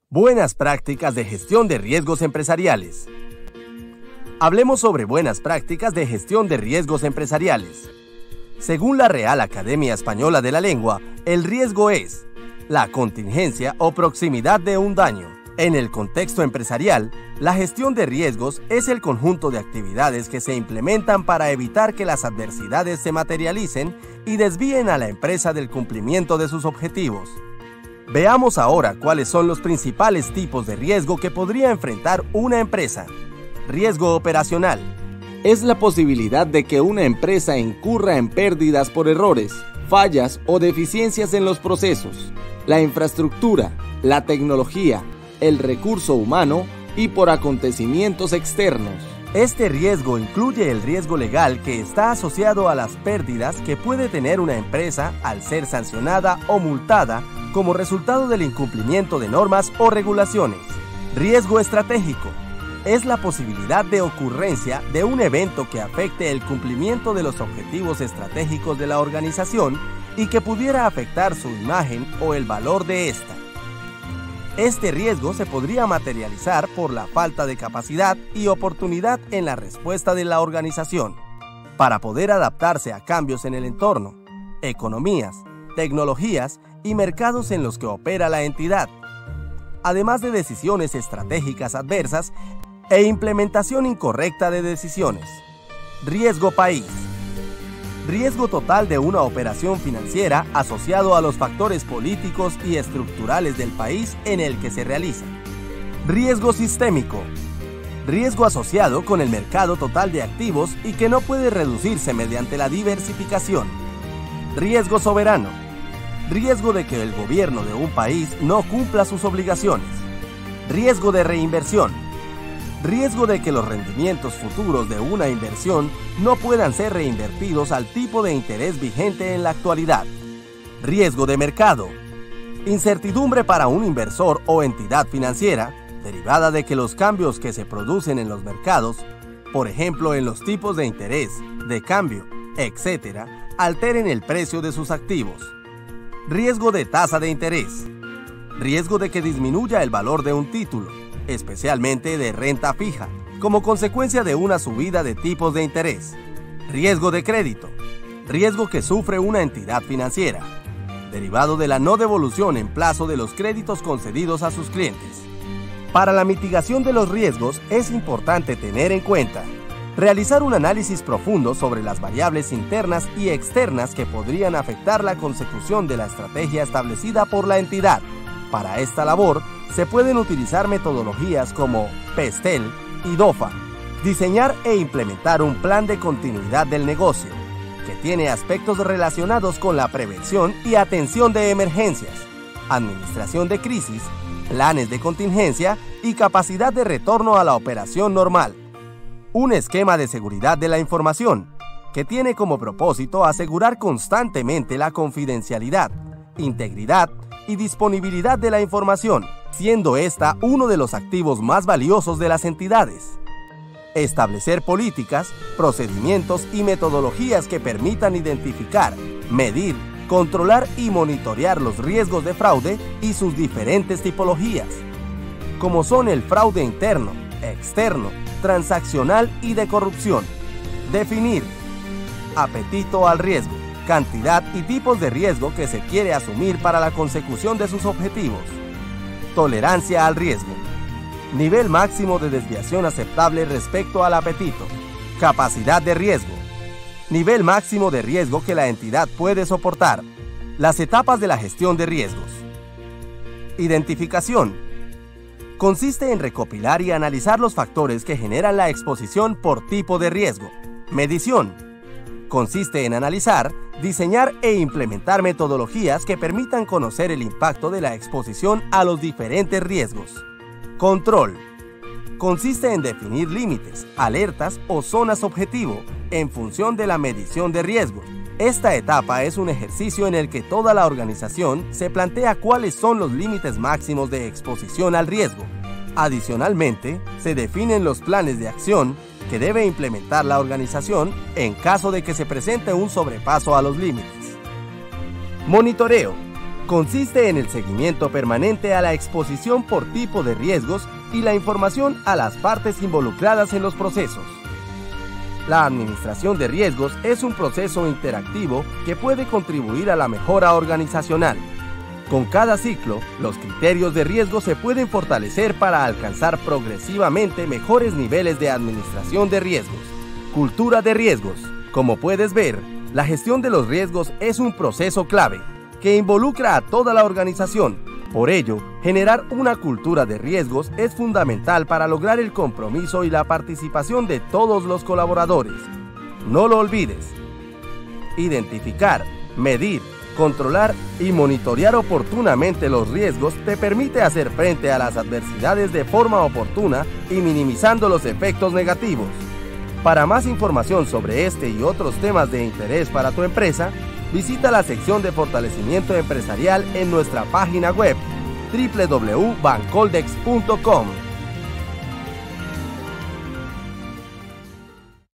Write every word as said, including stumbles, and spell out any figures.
Buenas prácticas de gestión de riesgos empresariales. Hablemos sobre buenas prácticas de gestión de riesgos empresariales. Según la Real Academia Española de la Lengua, el riesgo es la contingencia o proximidad de un daño. En el contexto empresarial, la gestión de riesgos es el conjunto de actividades que se implementan para evitar que las adversidades se materialicen y desvíen a la empresa del cumplimiento de sus objetivos. Veamos ahora cuáles son los principales tipos de riesgo que podría enfrentar una empresa. Riesgo operacional. Es la posibilidad de que una empresa incurra en pérdidas por errores, fallas o deficiencias en los procesos, la infraestructura, la tecnología, el recurso humano y por acontecimientos externos. Este riesgo incluye el riesgo legal que está asociado a las pérdidas que puede tener una empresa al ser sancionada o multada como resultado del incumplimiento de normas o regulaciones. Riesgo estratégico. Es la posibilidad de ocurrencia de un evento que afecte el cumplimiento de los objetivos estratégicos de la organización y que pudiera afectar su imagen o el valor de ésta. Este riesgo se podría materializar por la falta de capacidad y oportunidad en la respuesta de la organización para poder adaptarse a cambios en el entorno, economías, tecnologías y mercados en los que opera la entidad, además de decisiones estratégicas adversas e implementación incorrecta de decisiones. Riesgo país. Riesgo total de una operación financiera asociado a los factores políticos y estructurales del país en el que se realiza. Riesgo sistémico. Riesgo asociado con el mercado total de activos y que no puede reducirse mediante la diversificación. Riesgo soberano. Riesgo de que el gobierno de un país no cumpla sus obligaciones. Riesgo de reinversión. Riesgo de que los rendimientos futuros de una inversión no puedan ser reinvertidos al tipo de interés vigente en la actualidad. Riesgo de mercado. Incertidumbre para un inversor o entidad financiera, derivada de que los cambios que se producen en los mercados, por ejemplo en los tipos de interés, de cambio, etcétera, alteren el precio de sus activos. Riesgo de tasa de interés. Riesgo de que disminuya el valor de un título, especialmente de renta fija, como consecuencia de una subida de tipos de interés. Riesgo de crédito. Riesgo que sufre una entidad financiera, derivado de la no devolución en plazo de los créditos concedidos a sus clientes. Para la mitigación de los riesgos es importante tener en cuenta realizar un análisis profundo sobre las variables internas y externas que podrían afectar la consecución de la estrategia establecida por la entidad. Para esta labor, se pueden utilizar metodologías como PESTEL y DOFA. Diseñar e implementar un plan de continuidad del negocio, que tiene aspectos relacionados con la prevención y atención de emergencias, administración de crisis, planes de contingencia y capacidad de retorno a la operación normal. Un esquema de seguridad de la información, que tiene como propósito asegurar constantemente la confidencialidad, integridad y disponibilidad de la información, siendo esta uno de los activos más valiosos de las entidades. Establecer políticas, procedimientos y metodologías que permitan identificar, medir, controlar y monitorear los riesgos de fraude y sus diferentes tipologías, como son el fraude interno, externo, transaccional y de corrupción. Definir apetito al riesgo, cantidad y tipos de riesgo que se quiere asumir para la consecución de sus objetivos. Tolerancia al riesgo. Nivel máximo de desviación aceptable respecto al apetito. Capacidad de riesgo. Nivel máximo de riesgo que la entidad puede soportar. Las etapas de la gestión de riesgos. Identificación. Consiste en recopilar y analizar los factores que generan la exposición por tipo de riesgo. Medición. Consiste en analizar, diseñar e implementar metodologías que permitan conocer el impacto de la exposición a los diferentes riesgos. Control. Consiste en definir límites, alertas o zonas objetivo en función de la medición de riesgo. Esta etapa es un ejercicio en el que toda la organización se plantea cuáles son los límites máximos de exposición al riesgo. Adicionalmente, se definen los planes de acción que debe implementar la organización en caso de que se presente un sobrepaso a los límites. Monitoreo. consiste en el seguimiento permanente a la exposición por tipo de riesgos y la información a las partes involucradas en los procesos. La administración de riesgos es un proceso interactivo que puede contribuir a la mejora organizacional. Con cada ciclo, los criterios de riesgo se pueden fortalecer para alcanzar progresivamente mejores niveles de administración de riesgos. Cultura de riesgos. Como puedes ver, la gestión de los riesgos es un proceso clave que involucra a toda la organización. Por ello, generar una cultura de riesgos es fundamental para lograr el compromiso y la participación de todos los colaboradores. No lo olvides. Identificar, medir, controlar y monitorear oportunamente los riesgos te permite hacer frente a las adversidades de forma oportuna y minimizando los efectos negativos. Para más información sobre este y otros temas de interés para tu empresa, visita la sección de fortalecimiento empresarial en nuestra página web doble u doble u doble u punto bancoldex punto com.